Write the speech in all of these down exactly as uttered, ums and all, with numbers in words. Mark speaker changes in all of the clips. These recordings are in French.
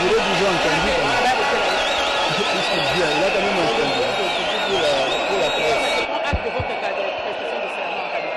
Speaker 1: dirais qu'ils ont entendu. Il a quand même entendu. Pour la, pour la presse.
Speaker 2: Acte de votre prestation de serment en qualité.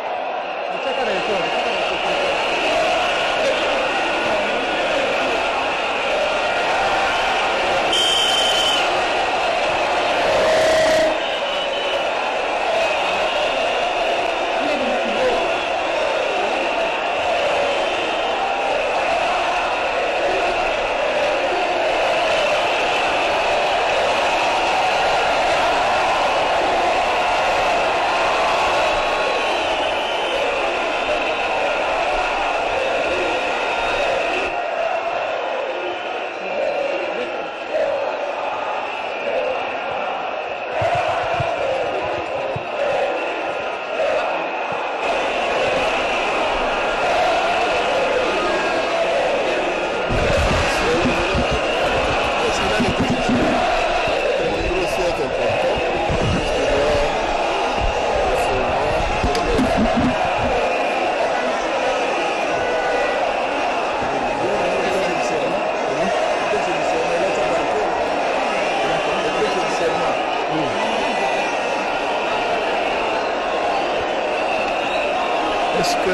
Speaker 1: Est-ce que...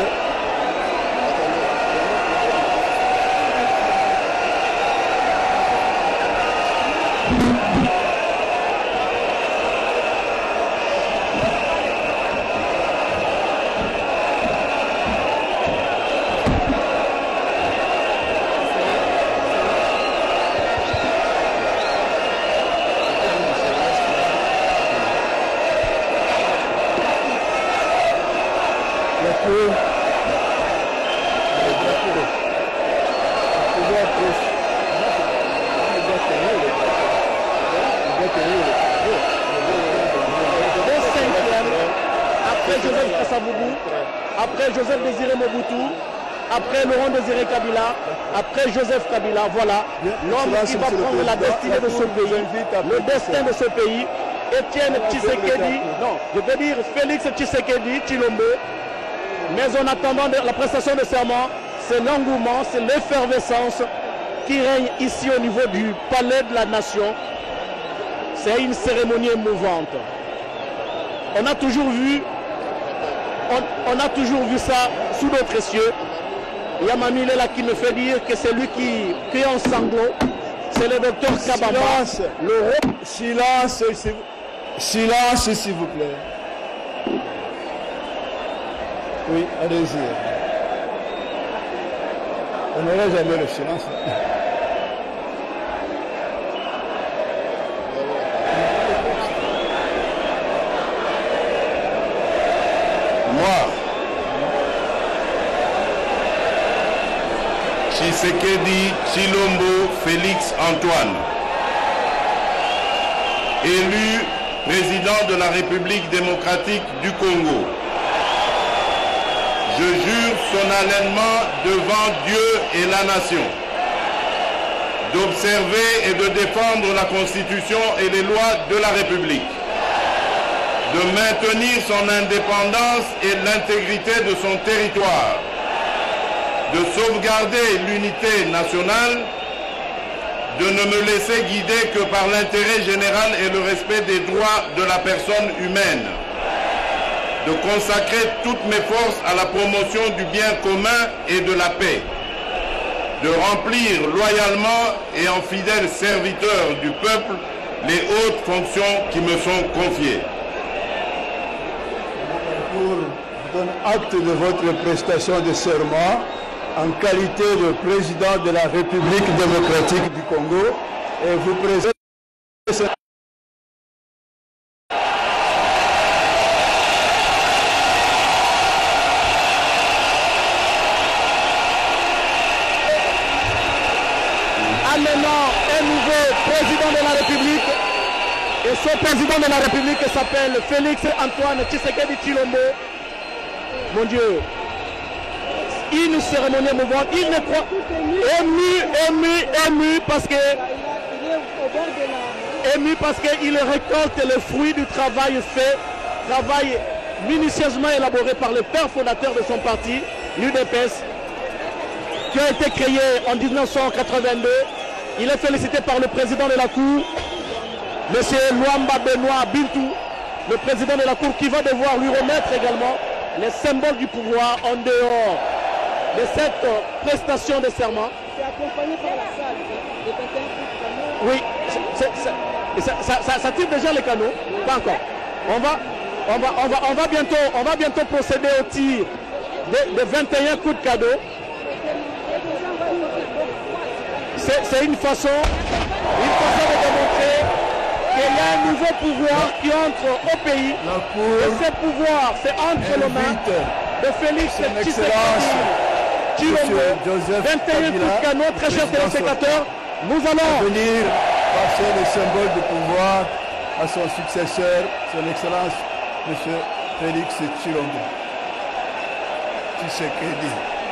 Speaker 2: Après Joseph Kassavubu, après Joseph Désiré Mobutu, après Laurent Désiré Kabila, après Joseph Kabila, voilà l'homme qui va prendre la destinée de ce pays, le destin de ce pays, Étienne Tshisekedi, non, je veux dire Félix Tshisekedi Tshilombo. Mais en attendant la prestation de serment, c'est l'engouement, c'est l'effervescence qui règne ici au niveau du palais de la nation. C'est une cérémonie émouvante. On a toujours vu, on, on a toujours vu ça sous d'autres cieux. Il y a Mamie là qui me fait dire que c'est lui qui, qui est en sanglot. C'est le docteur Kabamba.
Speaker 1: Silence, le... silence, silence, s'il vous plaît. Oui, allez-y. On n'aurait jamais le silence.
Speaker 3: Moi, Tshisekedi Tshilombo Félix Antoine, élu président de la République démocratique du Congo, je jure solennellement devant Dieu et la nation d'observer et de défendre la Constitution et les lois de la République, de maintenir son indépendance et l'intégrité de son territoire, de sauvegarder l'unité nationale, de ne me laisser guider que par l'intérêt général et le respect des droits de la personne humaine, de consacrer toutes mes forces à la promotion du bien commun et de la paix, de remplir loyalement et en fidèle serviteur du peuple les hautes fonctions qui me sont confiées.
Speaker 1: Pour donner acte de votre prestation de serment en qualité de président de la République démocratique du Congo, et vous présentez
Speaker 2: amenant un nouveau président de la République. Et ce président de la République s'appelle Félix Antoine Tshisekedi Tshilombo. Mon Dieu, une cérémonie émouvante. Il ne croit ému, ému, ému parce que ému parce qu'il récolte le fruit du travail fait, travail minutieusement élaboré par le père fondateur de son parti, l'U D P S, qui a été créé en mille neuf cent quatre-vingt-deux Il est félicité par le président de la Cour, M. Luamba Benoît Bintou, le président de la Cour, qui va devoir lui remettre également les symboles du pouvoir en dehors de cette prestation de serment.
Speaker 4: C'est accompagné par la salle.
Speaker 2: Oui, c'est, c'est, ça, ça, ça, ça tire déjà les canaux. Pas encore. On va, on va, on va, on va bientôt, on va bientôt procéder au tir de, de vingt et un coups de cadeau. C'est, c'est une façon, une façon de démontrer qu'il y a un nouveau pouvoir qui entre au pays. Et ce pouvoir, c'est entre les mains de Félix Tshisekedi Tshilombo. vingt et un coups de canon, très chers téléspectateurs. Nous allons
Speaker 1: venir passer le symbole de pouvoir à son successeur, son Excellence, M. Félix Tshilombo Tshisekedi.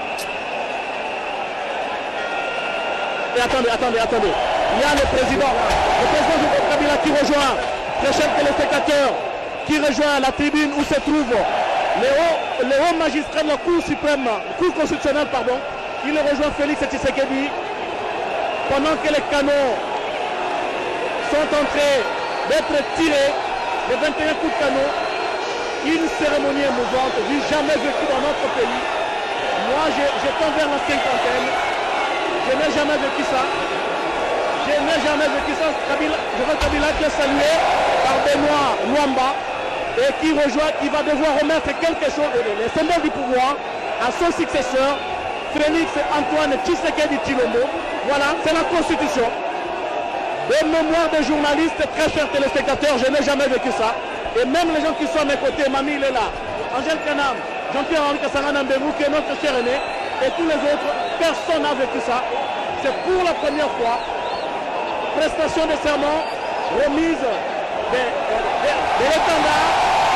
Speaker 2: Et attendez, attendez, attendez. Il y a le président, le président Joseph Kabila qui rejoint, très chers téléspectateurs, qui rejoint la tribune où se trouve le haut, le haut magistrat de la Cour suprême, Cour constitutionnelle, pardon. Il rejoint Félix Tshisekedi pendant que les canons sont en train d'être tirés, les vingt et un coups de canon. Une cérémonie émouvante, vu jamais vécue dans notre pays. Moi, j'étais vers la cinquantaine. Je n'ai jamais vécu ça. Je n'ai jamais vécu ça. Kabila, je veux Kabila qui est salué par Benoît Luamba et qui rejoint, qui va devoir remettre quelque chose, les symboles du pouvoir, à son successeur, Félix Antoine Tshisekedi Tshilombo. Voilà, c'est la Constitution. De mémoire des journalistes, très chers téléspectateurs, je n'ai jamais vécu ça. Et même les gens qui sont à mes côtés, Mamie, il est là. Angèle Kanam, Jean-Pierre-Henri Kassarana Mbemou, qui est notre cher aîné, et tous les autres, personne n'a vécu ça. C'est pour la première fois. Prestation de serment, remise de, de, de, de l'étendard.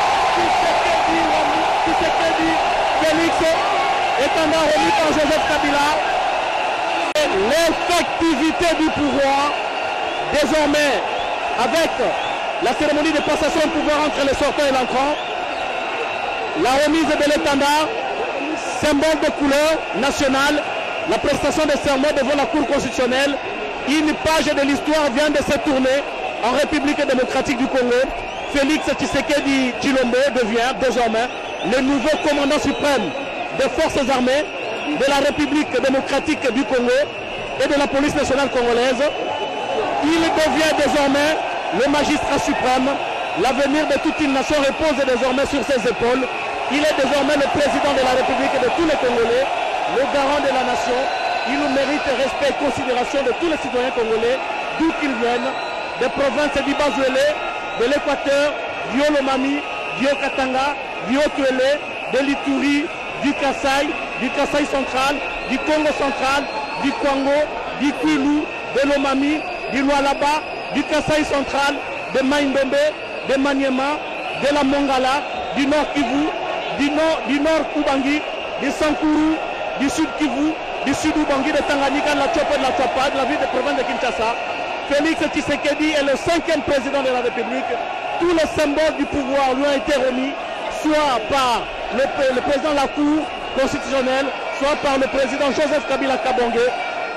Speaker 2: Tshisekedi, Félix, étendard remis par Joseph Kabila. L'effectivité du pouvoir, désormais, avec la cérémonie de passation de pouvoir entre les sortants et l'entrant, la remise de l'étendard, symbole de couleur nationale, la prestation de serment devant la Cour constitutionnelle. Une page de l'histoire vient de se tourner en République démocratique du Congo. Félix Tshisekedi Tshilombo devient désormais le nouveau commandant suprême des forces armées de la République démocratique du Congo et de la police nationale congolaise. Il devient désormais le magistrat suprême. L'avenir de toute une nation repose désormais sur ses épaules. Il est désormais le président de la République et de tous les Congolais, le garant de la nation. Il mérite respect et considération de tous les citoyens congolais, d'où qu'ils viennent, des provinces d'Ibazuélé, de l'Équateur, du Haut-Lomami, du Haut-Katanga, du Haut-Tuélé, de l'Ituri, du Kasaï, du Kasaï central, du Congo central, du Kwango, du Kwilu, de l'Omami, du Lualaba, du Kasaï central, de Maïndombe, de Maniema, de la Mongala, du Nord Kivu, du Nord, du Nord Ubangi, du Sankuru, du Sud Kivu, du Sud Ubangi, de Tanganyika, de la Tchopo, de la Tchapa, de la ville de province de Kinshasa. Félix Tshisekedi est le cinquième président de la République. Tous les symboles du pouvoir lui ont été remis, soit par le, le président de la Cour constitutionnelle, soit par le président Joseph Kabila Kabonge.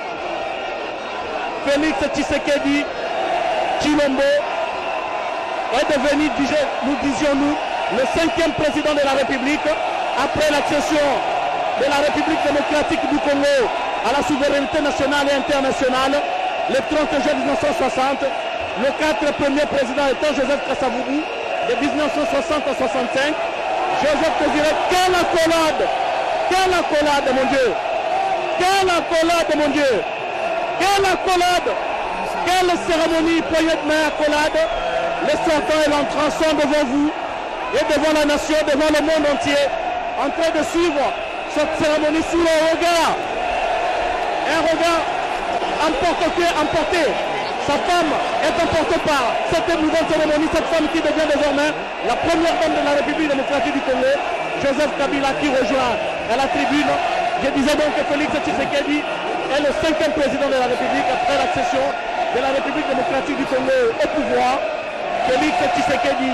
Speaker 2: Félix Tshisekedi Tshilombo est devenu, nous disions-nous, le cinquième président de la République après l'accession de la République démocratique du Congo à la souveraineté nationale et internationale le trente juin mille neuf cent soixante. Le quatre premier président étant Joseph Kasavubu de mille neuf cent soixante à soixante-cinq. Joseph Désiré, quelle accolade! Quelle accolade, mon Dieu! Quelle accolade, mon Dieu! Quelle accolade! Quelle cérémonie, poignée de main, accolade! Les sortants et l'entrant sont devant vous et devant la nation, devant le monde entier, en train de suivre cette cérémonie sous le regard. Un regard emporté, emporté. Sa femme est emportée par cette émouvante cérémonie, cette femme qui devient désormais la première dame de la République démocratique du Congo, Joseph Kabila, qui rejoint à la tribune. Je disais donc que Félix Tshisekedi est le cinquième président de la République après l'accession de la République démocratique du Congo au pouvoir. Félix Tshisekedi.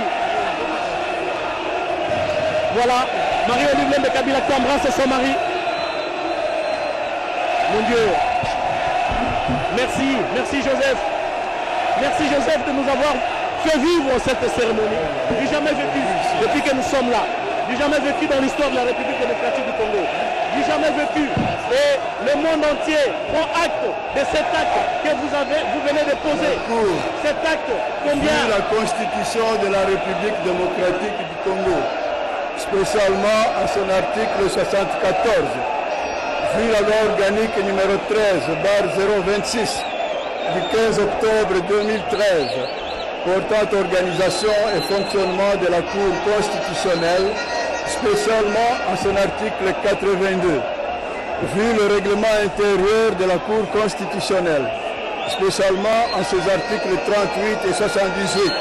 Speaker 2: Voilà, Marie-Olive de Kabila qui embrasse son mari. Mon Dieu. Merci, merci Joseph. Merci Joseph de nous avoir fait vivre cette cérémonie. Du jamais vécu depuis que nous sommes là. Du jamais vécu dans l'histoire de la République démocratique du Congo. Du jamais vécu. Et le monde entier prend acte de cet acte que vous, avez, vous venez de poser. Cet acte, combien?
Speaker 1: La Constitution de la République démocratique du Congo, spécialement à son article soixante-quatorze, vu la loi organique numéro treize, barre zéro vingt-six, du quinze octobre deux mille treize, portant organisation et fonctionnement de la Cour constitutionnelle, spécialement en son article quatre-vingt-deux, vu le règlement intérieur de la Cour constitutionnelle, spécialement en ses articles trente-huit et soixante-dix-huit,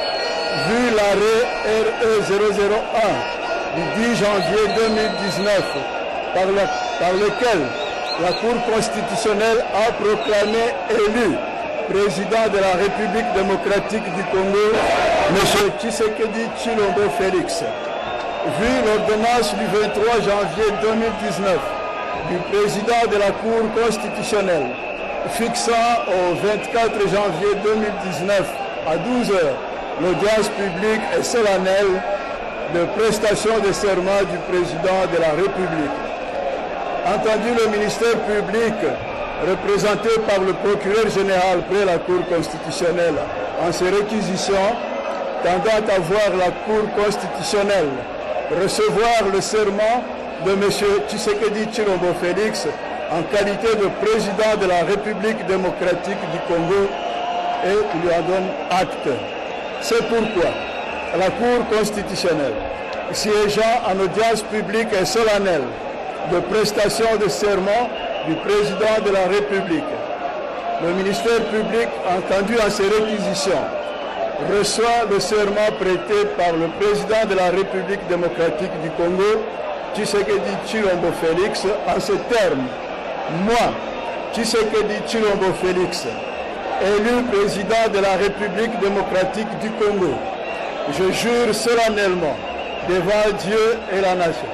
Speaker 1: vu l'arrêt R E zéro zéro un du dix janvier deux mille dix-neuf, par, la, par lequel la Cour constitutionnelle a proclamé élu président de la République démocratique du Congo, M. Tshisekedi Tshilombo Félix. Vu l'ordonnance du vingt-trois janvier deux mille dix-neuf du président de la Cour constitutionnelle fixant au vingt-quatre janvier deux mille dix-neuf à douze heures l'audience publique et solennelle de prestation de serment du président de la République. Entendu le ministère public représenté par le procureur général près la Cour constitutionnelle en ses réquisitions tendant à voir la Cour constitutionnelle recevoir le serment de M. Tshisekedi Tshilombo Félix en qualité de président de la République démocratique du Congo et lui en donne acte. C'est pourquoi la Cour constitutionnelle, siégeant en audience publique et solennelle de prestation de serment du président de la République, le ministère public, entendu en ses réquisitions, reçoit le serment prêté par le président de la République démocratique du Congo, Tshisekedi Tshilombo Félix, en ces termes. Moi, Tshisekedi Tshilombo Félix, élu président de la République démocratique du Congo, je jure solennellement devant Dieu et la nation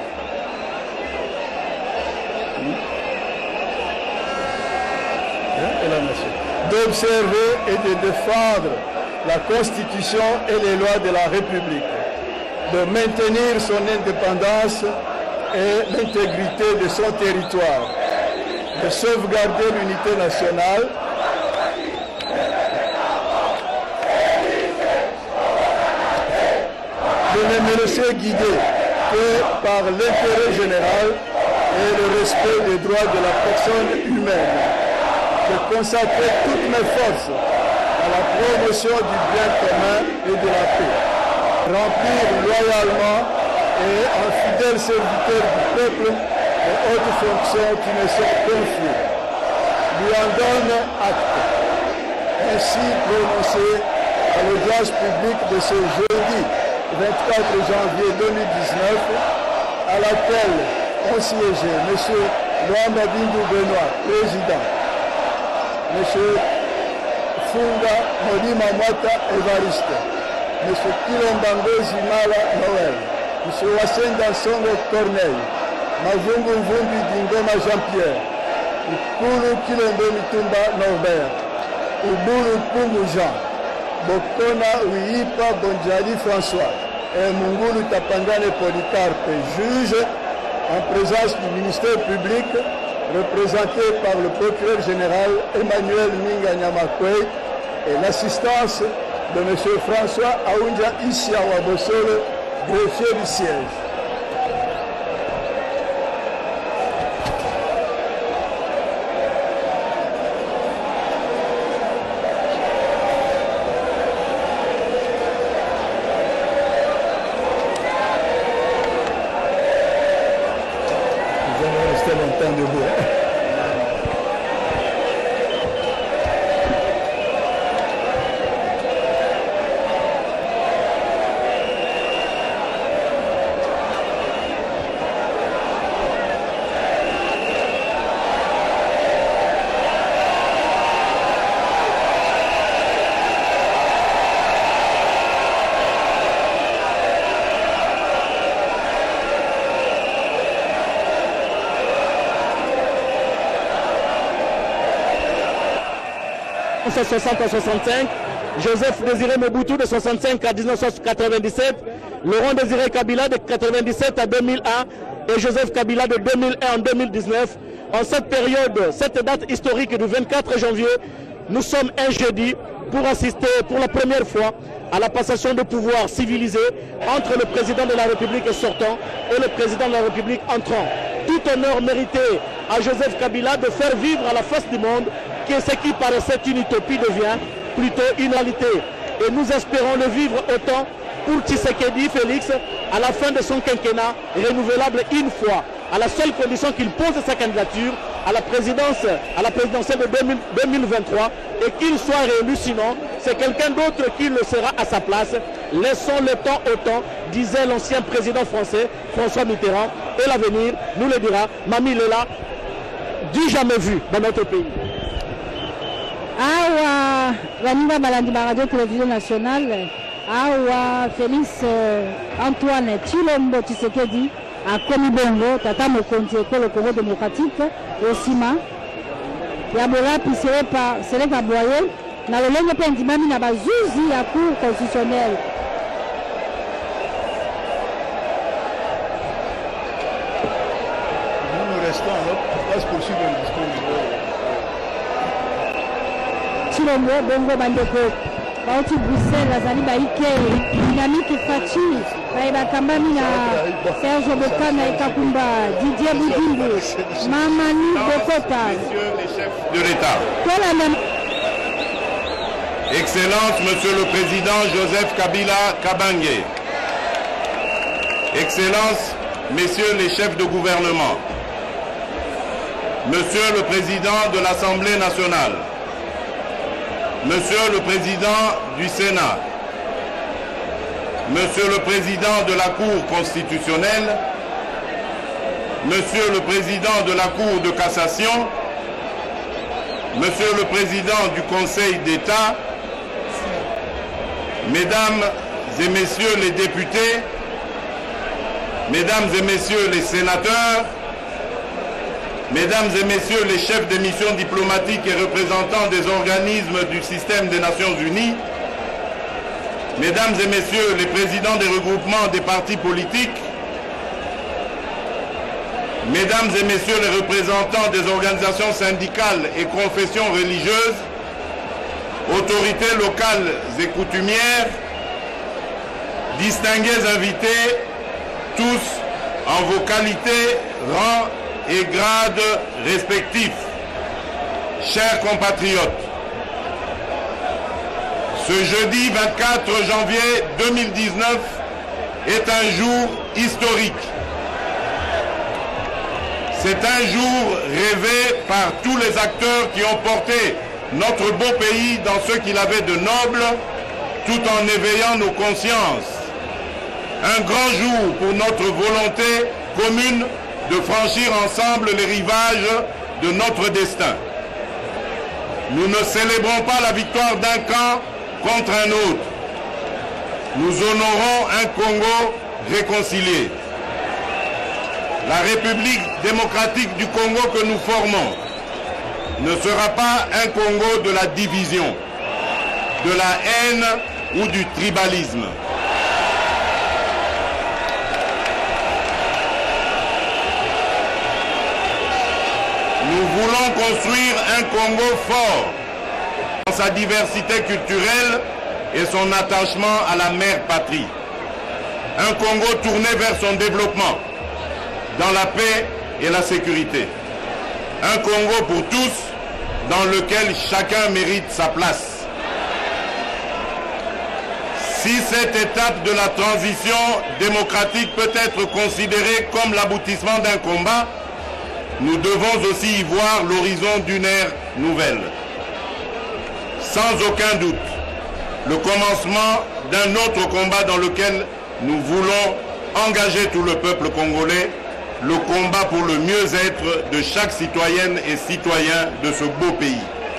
Speaker 1: d'observer et de défendre la Constitution et les lois de la République, de maintenir son indépendance et l'intégrité de son territoire, de sauvegarder l'unité nationale, de ne me laisser guider que par l'intérêt général et le respect des droits de la personne humaine, de consacrer toutes mes forces à la promotion du bien commun et de la paix, remplir loyalement et en fidèle serviteur du peuple les hautes fonctions qui me sont confiées. Lui en donne acte. Ainsi prononcé à l'audience publique de ce jeudi vingt-quatre janvier deux mille dix-neuf, à laquelle ont siégé M. Luanda Bindu Benoît, président, M. Funga Molima Mwata Evariste, M. Kilombango Zimala Noël, M. Wasenda Songo Corneille, Mavungu Mvumbi Dingoma Jean-Pierre, Ukulu Kilombo Mitumba Norbert, Ubulu Pungu Jean, Bokona Ouipa Bonjali François et Mungulu Tapangane Polycarpe, juge en présence du ministère public représenté par le procureur général Emmanuel Minga Nyamakwe et l'assistance de M. François Aounja Isia Wabosole, greffier du siège.
Speaker 2: soixante à soixante-cinq, Joseph Désiré Mobutu de soixante-cinq à mille neuf cent quatre-vingt-dix-sept, Laurent Désiré Kabila de quatre-vingt-dix-sept à deux mille un et Joseph Kabila de deux mille un à deux mille dix-neuf. En cette période, cette date historique du vingt-quatre janvier, nous sommes un jeudi pour assister pour la première fois à la passation de pouvoir civilisé entre le président de la République sortant et le président de la République entrant. Tout honneur mérité à Joseph Kabila de faire vivre à la face du monde que ce qui paraissait une utopie devient plutôt une réalité. Et nous espérons le vivre autant pour Tshisekedi Félix à la fin de son quinquennat renouvelable une fois, à la seule condition qu'il pose sa candidature à la présidence, à la présidentielle de deux mille vingt-trois et qu'il soit réélu, sinon c'est quelqu'un d'autre qui le sera à sa place. Laissons le temps au temps, disait l'ancien président français François Mitterrand, et l'avenir nous le dira. Mamie Lela, du jamais vu dans notre pays.
Speaker 5: Awa Vaninga Malandi Radio Télévision Nationale, Awa Félix euh, Antoine Tshilombo Tshisekedi à Komibongo, Tata Mokonzi École Congo démocratique, au Sima. Yabola puis c'est pas c'est les Kaboye, na le lengo pe ndimami na bazuzi ya cour constitutionnelle.
Speaker 1: Nous restons là, place poursuivre le discours.
Speaker 5: Tshilombo Bongo Bandeko. Bauti Bruxelles, Azali Baike, Dynamique Fachi, Baïba Kambami na Serge Bokana et Kakumba, Didier Boudimbo, Mamani Bokota.
Speaker 3: Messieurs les chefs de l'État. Excellence, Monsieur le Président Joseph Kabila Kabange. Excellence, Messieurs les chefs de gouvernement. Monsieur le Président de l'Assemblée nationale. Monsieur le Président du Sénat, Monsieur le Président de la Cour constitutionnelle, Monsieur le Président de la Cour de cassation, Monsieur le Président du Conseil d'État, Mesdames et Messieurs les députés, Mesdames et Messieurs les sénateurs, Mesdames et Messieurs les chefs des missions diplomatiques et représentants des organismes du système des Nations Unies, Mesdames et Messieurs les présidents des regroupements des partis politiques, Mesdames et Messieurs les représentants des organisations syndicales et confessions religieuses, autorités locales et coutumières, distingués invités, tous en vos qualités, rangs et grades respectifs. Chers compatriotes, ce jeudi vingt-quatre janvier deux mille dix-neuf est un jour historique. C'est un jour rêvé par tous les acteurs qui ont porté notre beau pays dans ce qu'il avait de noble, tout en éveillant nos consciences. Un grand jour pour notre volonté commune de franchir ensemble les rivages de notre destin. Nous ne célébrons pas la victoire d'un camp contre un autre. Nous honorons un Congo réconcilié. La République démocratique du Congo que nous formons ne sera pas un Congo de la division, de la haine ou du tribalisme. Nous voulons construire un Congo fort dans sa diversité culturelle et son attachement à la mère patrie. Un Congo tourné vers son développement, dans la paix et la sécurité. Un Congo pour tous, dans lequel chacun mérite sa place. Si cette étape de la transition démocratique peut être considérée comme l'aboutissement d'un combat, nous devons aussi y voir l'horizon d'une ère nouvelle. Sans aucun doute, le commencement d'un autre combat dans lequel nous voulons engager tout le peuple congolais, le combat pour le mieux-être de chaque citoyenne et citoyen de ce beau pays.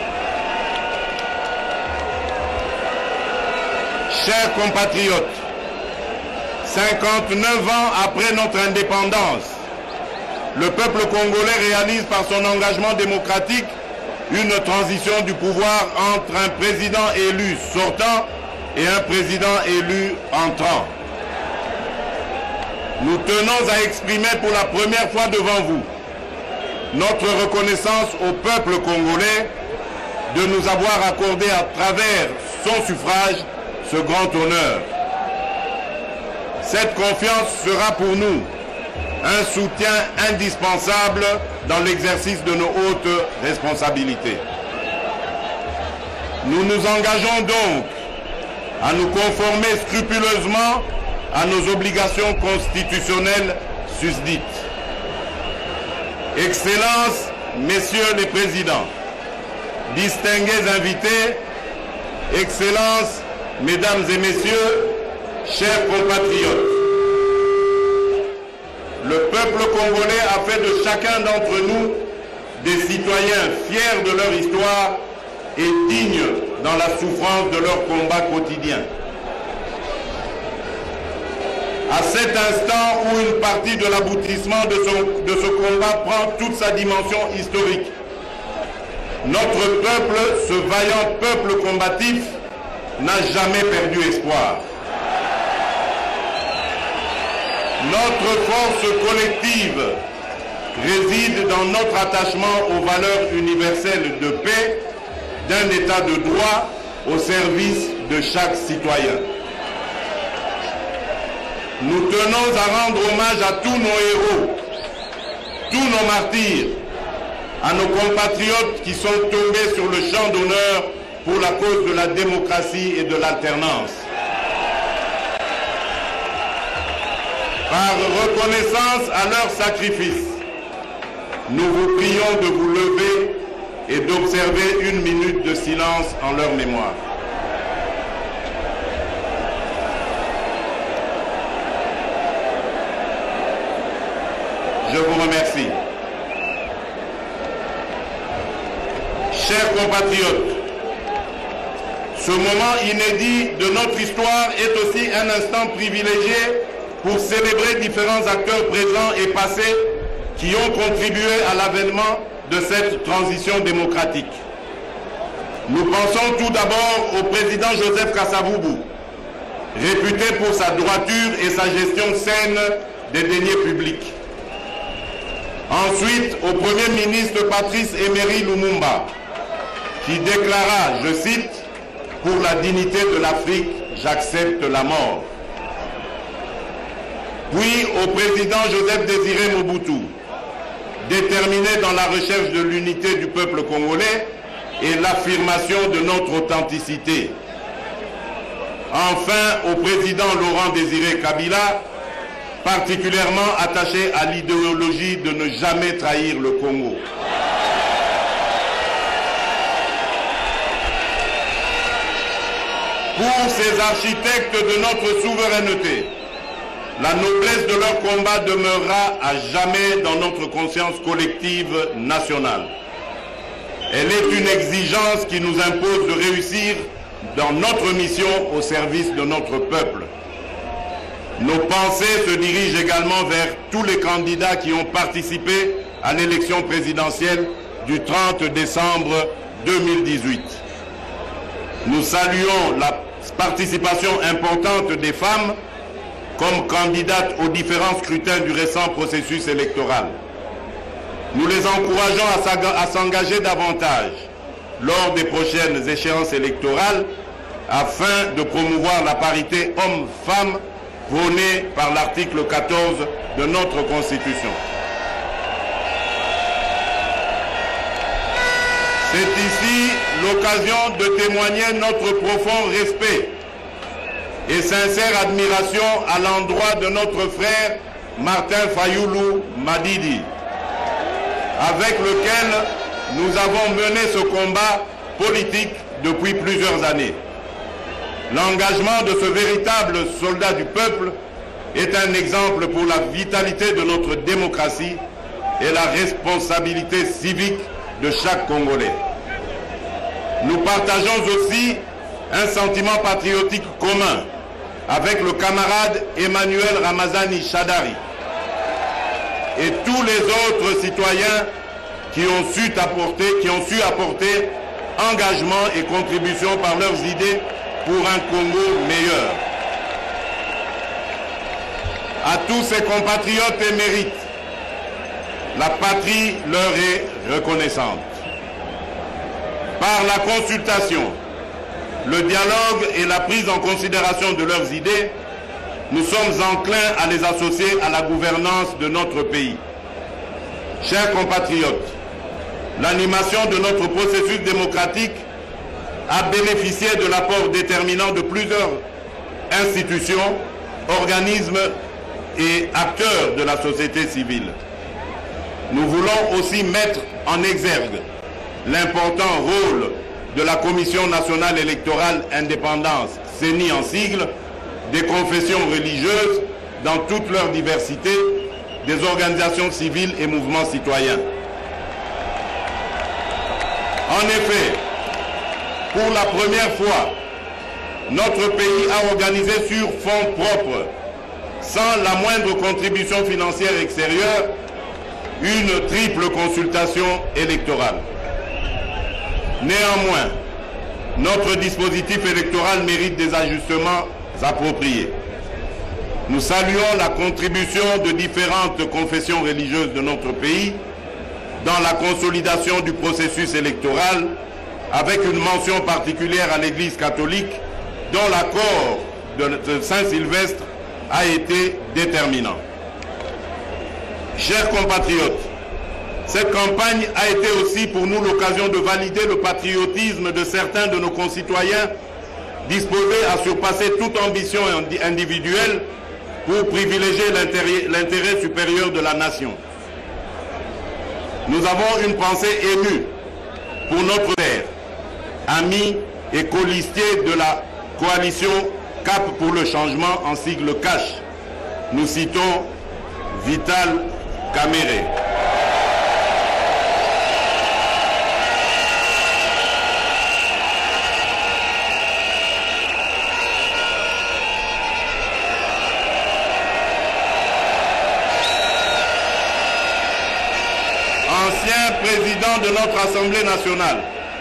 Speaker 3: Chers compatriotes, cinquante-neuf ans après notre indépendance, le peuple congolais réalise par son engagement démocratique une transition du pouvoir entre un président élu sortant et un président élu entrant. Nous tenons à exprimer pour la première fois devant vous notre reconnaissance au peuple congolais de nous avoir accordé à travers son suffrage ce grand honneur. Cette confiance sera pour nous un soutien indispensable dans l'exercice de nos hautes responsabilités. Nous nous engageons donc à nous conformer scrupuleusement à nos obligations constitutionnelles susdites. Excellences, Messieurs les Présidents, distingués invités, Excellences, Mesdames et Messieurs, chers compatriotes, le peuple congolais a fait de chacun d'entre nous des citoyens fiers de leur histoire et dignes dans la souffrance de leur combat quotidien. À cet instant où une partie de l'aboutissement de, de ce combat prend toute sa dimension historique, notre peuple, ce vaillant peuple combatif, n'a jamais perdu espoir. Notre force collective réside dans notre attachement aux valeurs universelles de paix, d'un état de droit au service de chaque citoyen. Nous tenons à rendre hommage à tous nos héros, tous nos martyrs, à nos compatriotes qui sont tombés sur le champ d'honneur pour la cause de la démocratie et de l'alternance. Par reconnaissance à leur sacrifice, nous vous prions de vous lever et d'observer une minute de silence en leur mémoire. Je vous remercie. Chers compatriotes, ce moment inédit de notre histoire est aussi un instant privilégié pour célébrer différents acteurs présents et passés qui ont contribué à l'avènement de cette transition démocratique. Nous pensons tout d'abord au président Joseph Kasavubu, réputé pour sa droiture et sa gestion saine des deniers publics. Ensuite, au Premier ministre Patrice Emery Lumumba, qui déclara, je cite, « Pour la dignité de l'Afrique, j'accepte la mort ». Puis au président Joseph Désiré Mobutu, déterminé dans la recherche de l'unité du peuple congolais et l'affirmation de notre authenticité. Enfin, au président Laurent Désiré Kabila, particulièrement attaché à l'idéologie de ne jamais trahir le Congo. Pour ces architectes de notre souveraineté, la noblesse de leur combat demeurera à jamais dans notre conscience collective nationale. Elle est une exigence qui nous impose de réussir dans notre mission au service de notre peuple. Nos pensées se dirigent également vers tous les candidats qui ont participé à l'élection présidentielle du trente décembre deux mille dix-huit. Nous saluons la participation importante des femmes comme candidates aux différents scrutins du récent processus électoral. Nous les encourageons à s'engager davantage lors des prochaines échéances électorales afin de promouvoir la parité homme-femme prônée par l'article quatorze de notre Constitution. C'est ici l'occasion de témoigner notre profond respect et sincère admiration à l'endroit de notre frère Martin Fayoulou Madidi, avec lequel nous avons mené ce combat politique depuis plusieurs années. L'engagement de ce véritable soldat du peuple est un exemple pour la vitalité de notre démocratie et la responsabilité civique de chaque Congolais. Nous partageons aussi un sentiment patriotique commun avec le camarade Emmanuel Ramazani Shadari et tous les autres citoyens qui ont su apporter, qui ont su apporter engagement et contribution par leurs idées pour un Congo meilleur. À tous ces compatriotes émérites, la patrie leur est reconnaissante. Par la consultation, le dialogue et la prise en considération de leurs idées, nous sommes enclins à les associer à la gouvernance de notre pays. Chers compatriotes, l'animation de notre processus démocratique a bénéficié de l'apport déterminant de plusieurs institutions, organismes et acteurs de la société civile. Nous voulons aussi mettre en exergue l'important rôle de la Commission nationale électorale indépendante, C E N I en sigle, des confessions religieuses dans toute leur diversité, des organisations civiles et mouvements citoyens. En effet, pour la première fois, notre pays a organisé sur fonds propres, sans la moindre contribution financière extérieure, une triple consultation électorale. Néanmoins, notre dispositif électoral mérite des ajustements appropriés. Nous saluons la contribution de différentes confessions religieuses de notre pays dans la consolidation du processus électoral, avec une mention particulière à l'Église catholique, dont l'accord de Saint-Sylvestre a été déterminant. Chers compatriotes, cette campagne a été aussi pour nous l'occasion de valider le patriotisme de certains de nos concitoyens disposés à surpasser toute ambition individuelle pour privilégier l'intérêt supérieur de la nation. Nous avons une pensée émue pour notre père, ami et colistier de la coalition Cap pour le changement en sigle C A C H. Nous citons Vital Kamerhe. Ancien président de notre Assemblée nationale.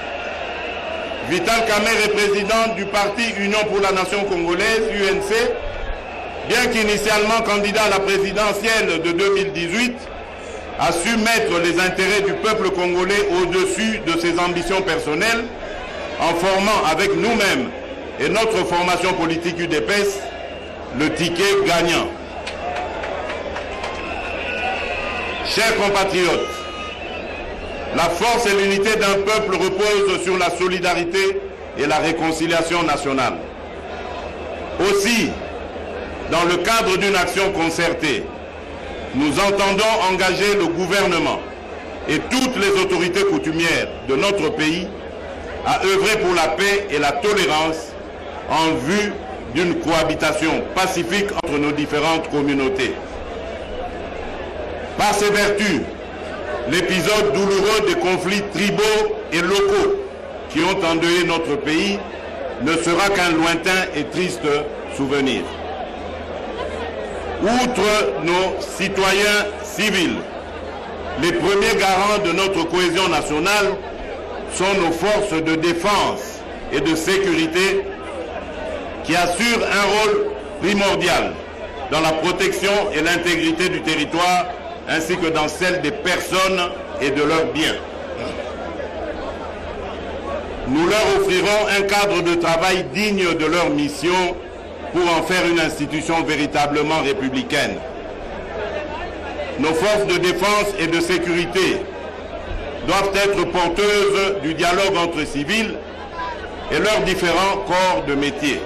Speaker 3: Vital Kamerhe est président du parti Union pour la Nation Congolaise, U N C, bien qu'initialement candidat à la présidentielle de deux mille dix-huit, a su mettre les intérêts du peuple congolais au-dessus de ses ambitions personnelles en formant avec nous-mêmes et notre formation politique U D P S le ticket gagnant. Chers compatriotes, la force et l'unité d'un peuple reposent sur la solidarité et la réconciliation nationale. Aussi, dans le cadre d'une action concertée, nous entendons engager le gouvernement et toutes les autorités coutumières de notre pays à œuvrer pour la paix et la tolérance en vue d'une cohabitation pacifique entre nos différentes communautés. Par ses vertus, l'épisode douloureux des conflits tribaux et locaux qui ont endeuillé notre pays ne sera qu'un lointain et triste souvenir. Outre nos citoyens civils, les premiers garants de notre cohésion nationale sont nos forces de défense et de sécurité qui assurent un rôle primordial dans la protection et l'intégrité du territoire ainsi que dans celle des personnes et de leurs biens. Nous leur offrirons un cadre de travail digne de leur mission pour en faire une institution véritablement républicaine. Nos forces de défense et de sécurité doivent être porteuses du dialogue entre civils et leurs différents corps de métier.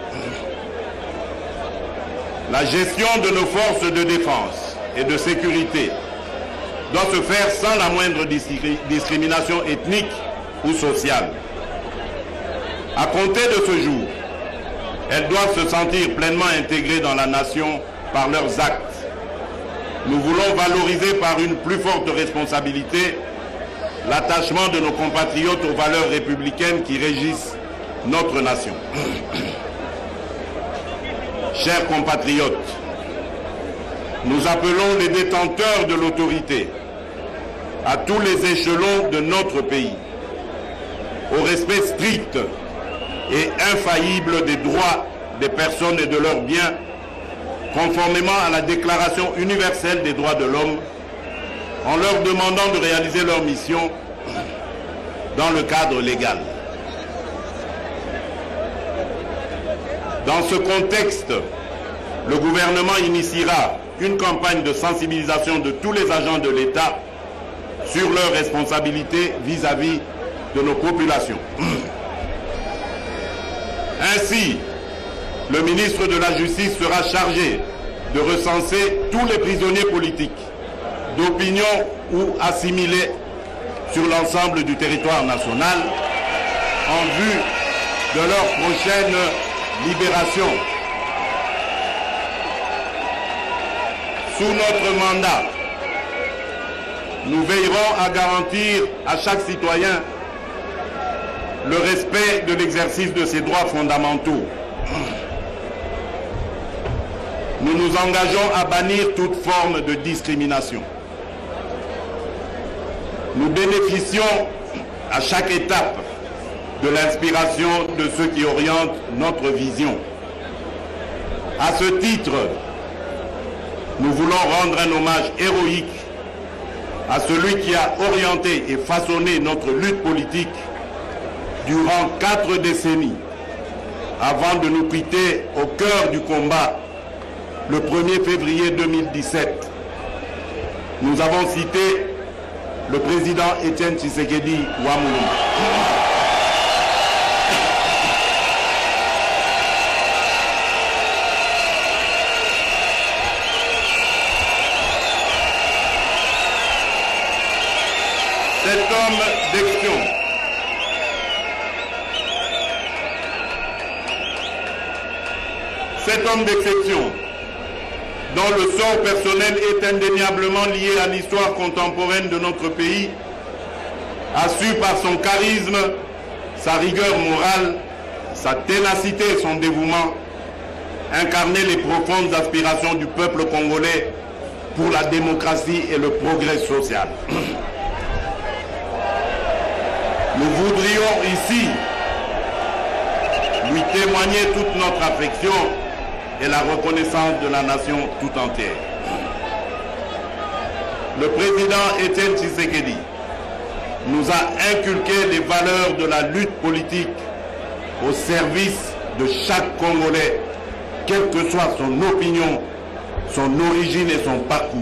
Speaker 3: La gestion de nos forces de défense et de sécurité doit se faire sans la moindre discrimination ethnique ou sociale. À compter de ce jour, elles doivent se sentir pleinement intégrées dans la nation par leurs actes. Nous voulons valoriser par une plus forte responsabilité l'attachement de nos compatriotes aux valeurs républicaines qui régissent notre nation. Chers compatriotes, nous appelons les détenteurs de l'autorité à tous les échelons de notre pays, au respect strict et infaillible des droits des personnes et de leurs biens, conformément à la Déclaration universelle des droits de l'homme, en leur demandant de réaliser leur mission dans le cadre légal. Dans ce contexte, le gouvernement initiera une campagne de sensibilisation de tous les agents de l'État sur leurs responsabilités vis-à-vis de nos populations. Ainsi, le ministre de la Justice sera chargé de recenser tous les prisonniers politiques, d'opinion ou assimilés sur l'ensemble du territoire national en vue de leur prochaine libération. Sous notre mandat, nous veillerons à garantir à chaque citoyen le respect de l'exercice de ses droits fondamentaux. Nous nous engageons à bannir toute forme de discrimination. Nous bénéficions à chaque étape de l'inspiration de ceux qui orientent notre vision. À ce titre, nous voulons rendre un hommage héroïque à celui qui a orienté et façonné notre lutte politique durant quatre décennies, avant de nous quitter au cœur du combat le premier février deux mille dix-sept. Nous avons cité le président Étienne Tshisekedi Ouamoulou. Cet homme d'action, cet homme d'exception, dont le sort personnel est indéniablement lié à l'histoire contemporaine de notre pays, a su par son charisme, sa rigueur morale, sa ténacité et son dévouement incarner les profondes aspirations du peuple congolais pour la démocratie et le progrès social. Nous voudrions ici lui témoigner toute notre affection et la reconnaissance de la nation tout entière. Le président Étienne Tshisekedi nous a inculqué les valeurs de la lutte politique au service de chaque Congolais, quelle que soit son opinion, son origine et son parcours.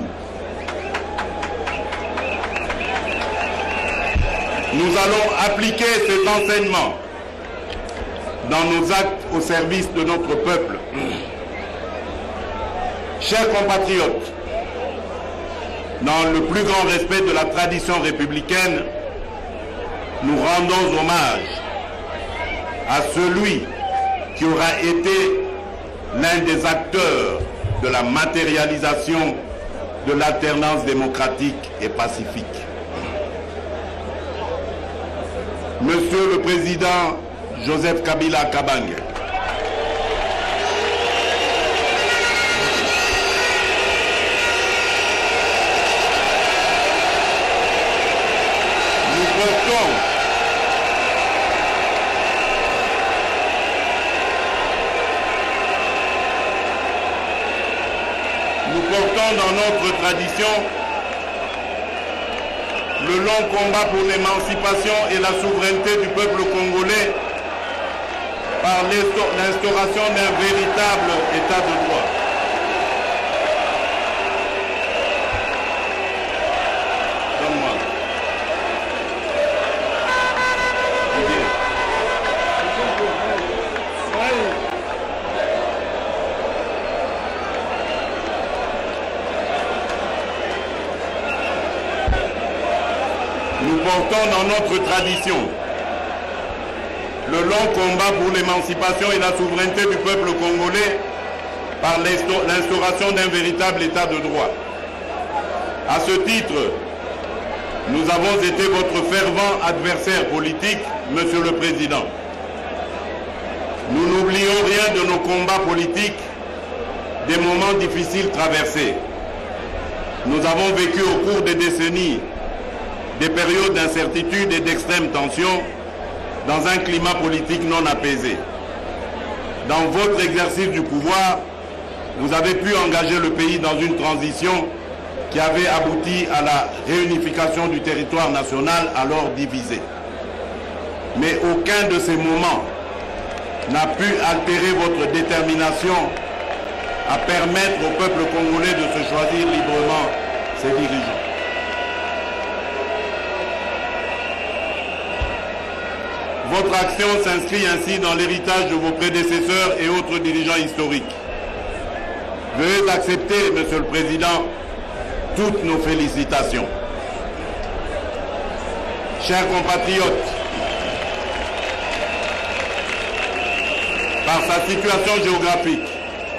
Speaker 3: Nous allons appliquer ces enseignements dans nos actes au service de notre peuple. Chers compatriotes, dans le plus grand respect de la tradition républicaine, nous rendons hommage à celui qui aura été l'un des acteurs de la matérialisation de l'alternance démocratique et pacifique. Monsieur le Président Joseph Kabila Kabange, nous portons nous portons dans notre tradition le long combat pour l'émancipation et la souveraineté du peuple congolais par l'instauration d'un véritable état de droit. Donne-moi. Nous portons dans notre tradition le long combat pour l'émancipation et la souveraineté du peuple congolais par l'instauration d'un véritable état de droit. À ce titre, nous avons été votre fervent adversaire politique, Monsieur le Président. Nous n'oublions rien de nos combats politiques, des moments difficiles traversés. Nous avons vécu au cours des décennies des périodes d'incertitude et d'extrême tension dans un climat politique non apaisé. Dans votre exercice du pouvoir, vous avez pu engager le pays dans une transition qui avait abouti à la réunification du territoire national alors divisé. Mais aucun de ces moments n'a pu altérer votre détermination à permettre au peuple congolais de se choisir librement ses dirigeants. Votre action s'inscrit ainsi dans l'héritage de vos prédécesseurs et autres dirigeants historiques. Veuillez accepter, Monsieur le Président, toutes nos félicitations. Chers compatriotes, par sa situation géographique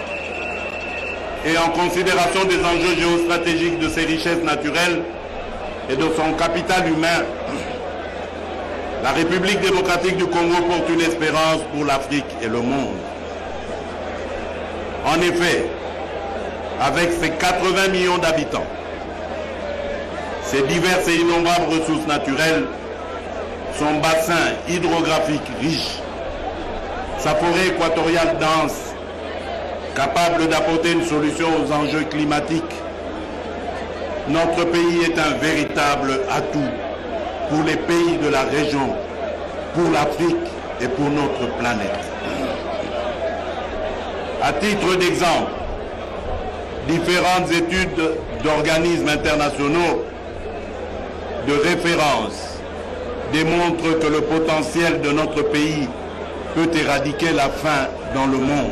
Speaker 3: et en considération des enjeux géostratégiques de ses richesses naturelles et de son capital humain, la République démocratique du Congo porte une espérance pour l'Afrique et le monde. En effet, avec ses quatre-vingts millions d'habitants, ses diverses et innombrables ressources naturelles, son bassin hydrographique riche, sa forêt équatoriale dense, capable d'apporter une solution aux enjeux climatiques, notre pays est un véritable atout pour les pays de la région, pour l'Afrique et pour notre planète. À titre d'exemple, différentes études d'organismes internationaux de référence démontrent que le potentiel de notre pays peut éradiquer la faim dans le monde.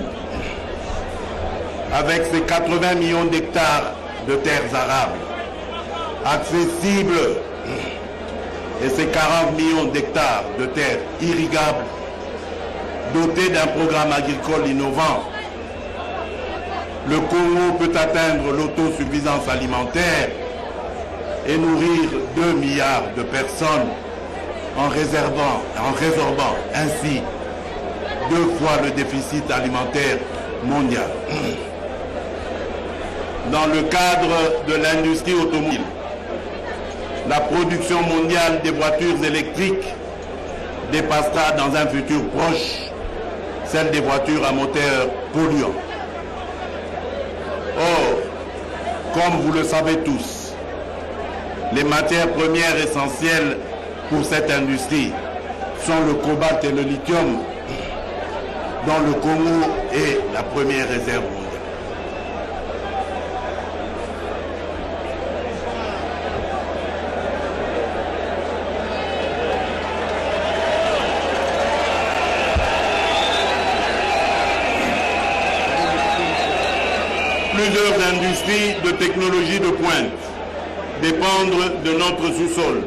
Speaker 3: Avec ses quatre-vingts millions d'hectares de terres arables, accessibles, et ses quarante millions d'hectares de terres irrigables, dotés d'un programme agricole innovant, le Congo peut atteindre l'autosuffisance alimentaire et nourrir deux milliards de personnes en, réservant, en résorbant ainsi deux fois le déficit alimentaire mondial. Dans le cadre de l'industrie automobile, la production mondiale des voitures électriques dépassera dans un futur proche celle des voitures à moteur polluant. Or, comme vous le savez tous, les matières premières essentielles pour cette industrie sont le cobalt et le lithium, dont le Congo est la première réserve mondiale. Plusieurs industries de technologie de pointe dépendent de notre sous-sol.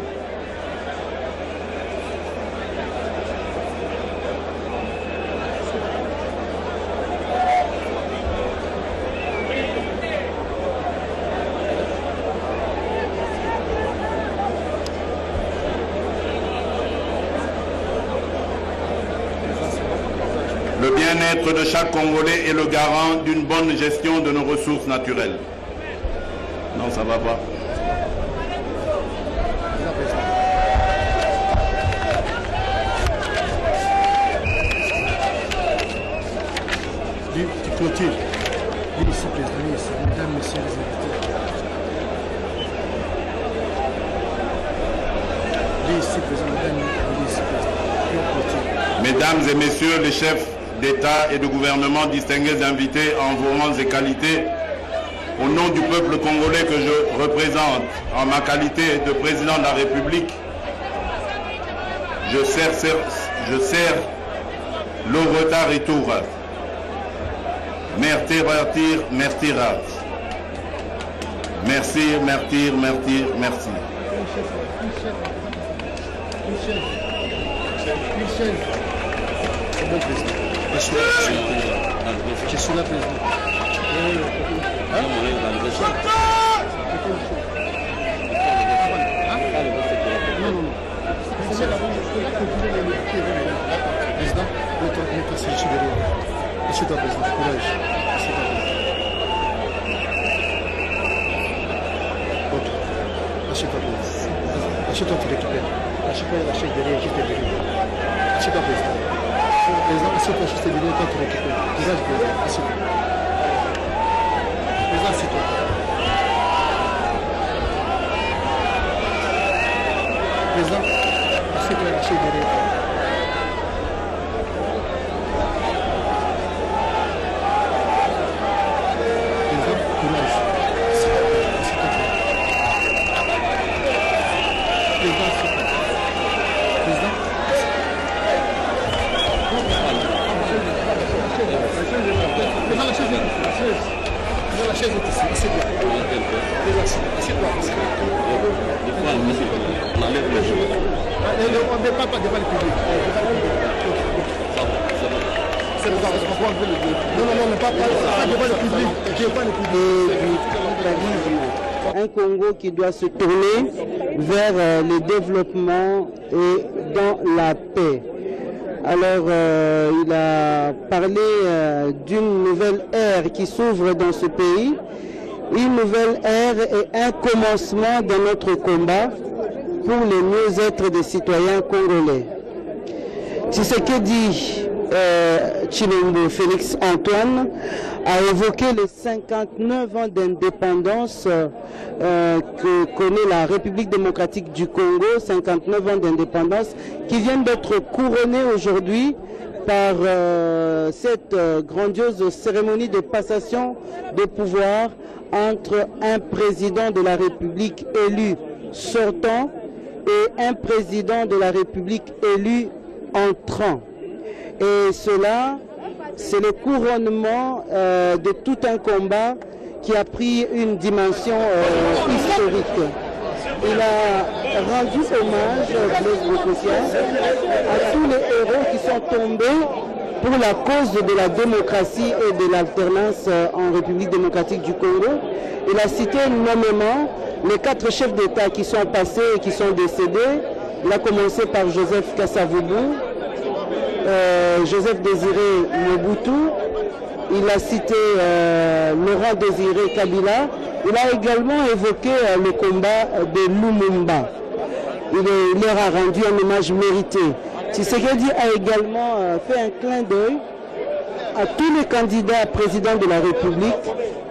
Speaker 3: Le bien-être de chaque Congolais est le garant d'une bonne gestion de nos ressources naturelles. Non, ça va pas.
Speaker 6: Tu clôtures. Viens ici, président, viens ici. Mesdames, messieurs les invités. Viens ici, président, mesdames, viens ici, président.
Speaker 3: Mesdames et messieurs les chefs d'État et de gouvernement, distingués invités en vos rangs et qualités, au nom du peuple congolais que je représente en ma qualité de président de la République, je sers, je sers le retard et tout. Merci, martyr, merci, rat. Merci, martyr, martyr, merci.
Speaker 6: Je suis là, je suis là, président. Non, non, non. Président, notre c'est ici derrière. Assieds-toi, président. Courage. Assieds-toi, président. Ok. Assieds-toi, président. Assieds-toi, tu récupères. Assieds-toi, la chaise derrière, juste derrière. Assieds-toi, président. Président, assieds-toi, juste derrière, toi, tu récupères. Visage, président, assieds-toi. Président, assieds-toi. Président, assieds-toi, la chaise derrière.
Speaker 7: Un Congo qui doit se tourner vers euh, le développement et dans la paix. Alors, euh, il a parlé euh, d'une nouvelle ère qui s'ouvre dans ce pays. Une nouvelle ère et un commencement dans notre combat pour le mieux-être des citoyens congolais. Tshisekedi euh, Tshilombo Félix Antoine a évoqué les cinquante-neuf ans d'indépendance euh, que connaît la République démocratique du Congo, cinquante-neuf ans d'indépendance qui viennent d'être couronnés aujourd'hui par euh, cette euh, grandiose cérémonie de passation de pouvoir entre un président de la République élu sortant et un président de la République élu entrant. Et cela, c'est le couronnement euh, de tout un combat qui a pris une dimension euh, historique. Il a rendu hommage, Blaise Bokotia, à tous les héros qui sont tombés pour la cause de la démocratie et de l'alternance euh, en République démocratique du Congo. Il a cité nommément les quatre chefs d'État qui sont passés et qui sont décédés. Il a commencé par Joseph Kasavubu, Euh, Joseph Désiré Mobutu, il a cité euh, Laurent Désiré Kabila, il a également évoqué euh, le combat de Lumumba. Il, est, il leur a rendu un hommage mérité. Tshisekedi a également euh, fait un clin d'œil à tous les candidats présidents de la République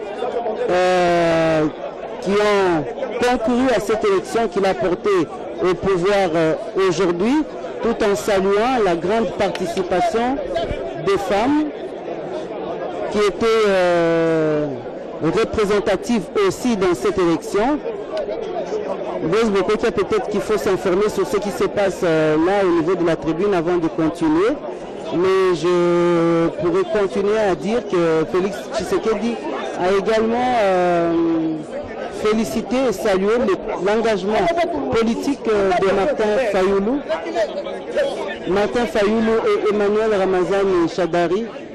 Speaker 7: euh, qui ont concouru à cette élection qu'il a portée au pouvoir euh, aujourd'hui, tout en saluant la grande participation des femmes qui étaient euh, représentatives aussi dans cette élection. Blaise Bokotia, peut-être qu'il faut s'informer sur ce qui se passe euh, là au niveau de la tribune avant de continuer. Mais je pourrais continuer à dire que Félix Tshisekedi a également euh, félicité et salué l'engagement politique de Martin Fayoulou. Martin Fayoulou et Emmanuel Ramazani Chadari